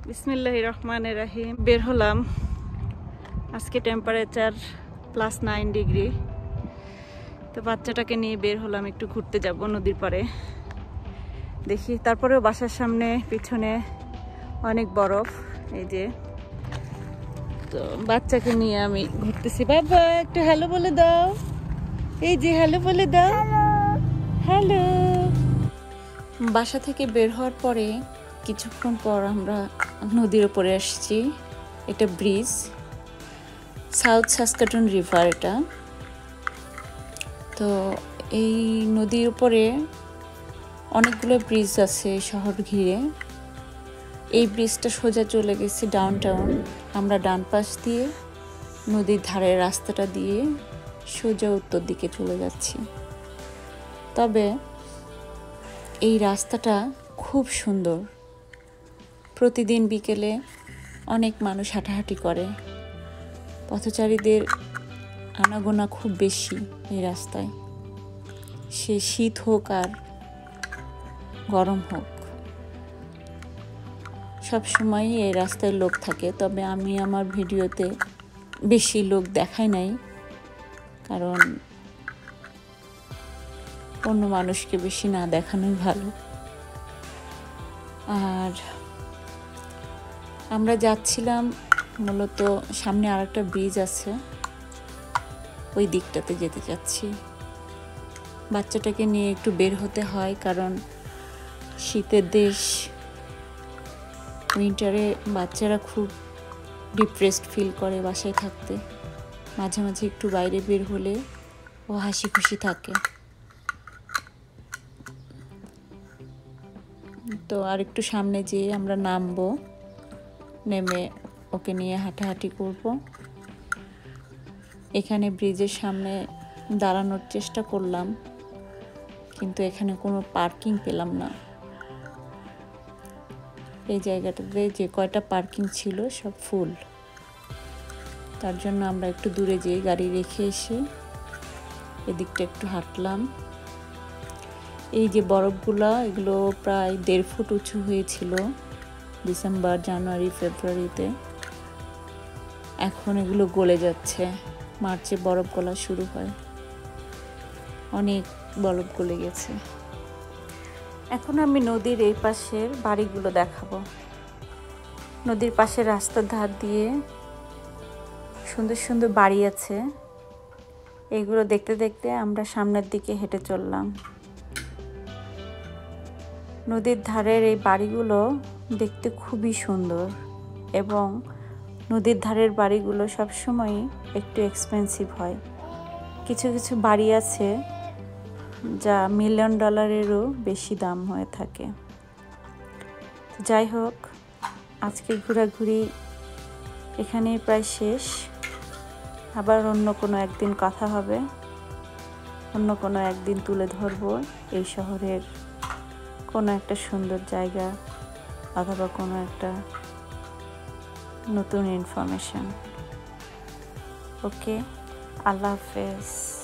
বিসমিল্লাহির রহমানির রহিম। বের হলাম, আজকে টেম্পারেচার +9 ডিগ্রি। তো বাচ্চাটাকে নিয়ে বের হলাম, একটু ঘুরতে যাব নদীর পাড়ে। দেখি, তারপরেও বাসার সামনে পিছনে অনেক বরফ। এই যে তো বাচ্চাকে নিয়ে আমি ঘুরতেছি। বাবা একটু হ্যালো বলে দাও। এই যে হ্যালো বলে দাও। হ্যালো। বাসা থেকে বের হওয়ার পরে কিছুক্ষণ পর আমরা নদীর উপরে আসছি। এটা ব্রিজ, সাউথ সাসকাটুন রিভার এটা। তো এই নদীর উপরে অনেকগুলো ব্রিজ আছে শহর ঘিরে। এই ব্রিজটা সোজা চলে গেছে ডাউনটাউন। আমরা ডান পাশ দিয়ে নদীর ধারের রাস্তাটা দিয়ে সোজা উত্তর দিকে চলে যাচ্ছি। তবে এই রাস্তাটা খুব সুন্দর। প্রতিদিন বিকেলে অনেক মানুষ হাঁটাহাঁটি করে। পথচারীদের আনাগোনা খুব বেশি এই রাস্তায়, সে শীত হোক আর গরম হোক, সবসময়ই এই রাস্তায় লোক থাকে। তবে আমি আমার ভিডিওতে বেশি লোক দেখাই নাই, কারণ অন্য মানুষকে বেশি না দেখানোই ভালো। আর আমরা যাচ্ছিলাম মূলত সামনে আরেকটা ব্রিজ আছে, ওই দিকটাতে যেতে চাচ্ছি। বাচ্চাটাকে নিয়ে একটু বের হতে হয়, কারণ শীতের দেশ, উইন্টারে বাচ্চারা খুব ডিপ্রেসড ফিল করে বাসায় থাকতে। মাঝে মাঝে একটু বাইরে বের হলে ও হাসি খুশি থাকে। তো আর একটু সামনে যেয়ে আমরা নামবো, নেমে ওকে নিয়ে হাঁটাহাঁটি করব। এখানে ব্রিজের সামনে দাঁড়ানোর চেষ্টা করলাম, কিন্তু এখানে কোনো পার্কিং পেলাম না। এই জায়গাটাতে যে কয়টা পার্কিং ছিল সব ফুল। তার জন্য আমরা একটু দূরে যেয়ে গাড়ি রেখে এসে এদিকটা একটু হাঁটলাম। এই যে বরফগুলা, এগুলো প্রায় 1.5 ফুট উঁচু হয়েছিল ডিসেম্বর, জানুয়ারি, ফেব্রুয়ারিতে। এখন এগুলো গলে যাচ্ছে। মার্চে বরফ গলা শুরু হয়। অনেক বরফ গলে গেছে। এখন আমি নদীর এই পাশের বাড়িগুলো দেখাবো। নদীর পাশে রাস্তার ধার দিয়ে সুন্দর সুন্দর বাড়ি আছে। এগুলো দেখতে দেখতে আমরা সামনের দিকে হেঁটে চললাম। নদীর ধারের এই বাড়িগুলো দেখতে খুবই সুন্দর, এবং নদীর ধারের বাড়িগুলো সবসময় একটু এক্সপেন্সিভ হয়। কিছু কিছু বাড়ি আছে যা $1 মিলিয়নেরও বেশি দাম হয়ে থাকে। যাই হোক, আজকের ঘোরাঘুরি এখানেই প্রায় শেষ। আবার অন্য কোনো একদিন কথা হবে, অন্য কোনো একদিন তুলে ধরবো এই শহরের কোনো একটা সুন্দর জায়গা অথবা কোনো একটা নতুন ইনফরমেশন। ওকে, আল্লাহ হাফেজ।